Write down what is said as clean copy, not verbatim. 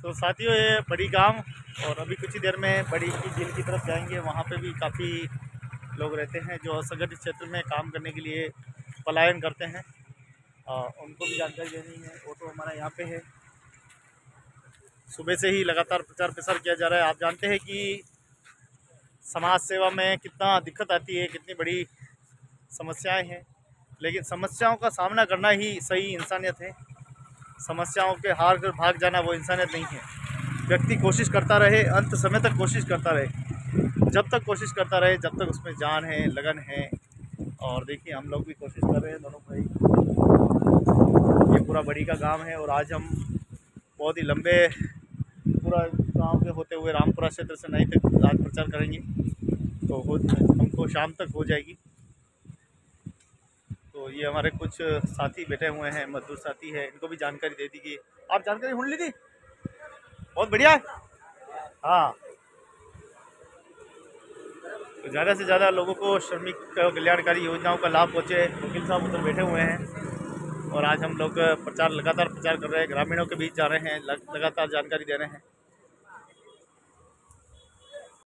तो साथियों, ये बड़ी गांव और अभी कुछ ही देर में बड़ी की झील की तरफ जाएंगे। वहाँ पे भी काफ़ी लोग रहते हैं जो असंगठित क्षेत्र में काम करने के लिए पलायन करते हैं। उनको भी जानकारी देनी है। ऑटो हमारा यहाँ पे है। सुबह से ही लगातार प्रचार प्रसार किया जा रहा है। आप जानते हैं कि समाज सेवा में कितना दिक्कत आती है, कितनी बड़ी समस्याएं हैं, लेकिन समस्याओं का सामना करना ही सही इंसानियत है। समस्याओं के हार कर भाग जाना वो इंसानियत नहीं है। व्यक्ति कोशिश करता रहे, अंत समय तक कोशिश करता रहे। जब तक कोशिश करता रहे, जब तक उसमें जान है, लगन है। और देखिए, हम लोग भी कोशिश कर रहे हैं, दोनों भाई। ये पूरा बड़ी का गांव है और आज हम बहुत ही लंबे पूरा गांव के होते हुए रामपुरा क्षेत्र से नई तक आज प्रचार करेंगे। तो हमको शाम तक हो जाएगी। तो ये हमारे कुछ साथी बैठे हुए हैं, मजदूर साथी है, इनको भी जानकारी दे दी कि आप जानकारी सुन ली थी। बहुत बढ़िया है। हाँ, तो ज़्यादा से ज़्यादा लोगों को श्रमिक कल्याणकारी योजनाओं का लाभ पहुँचे। वकील साहब उधर बैठे हुए हैं और आज हम लोग लगातार प्रचार कर रहे हैं, ग्रामीणों के बीच जा रहे हैं, लगातार जानकारी दे रहे हैं।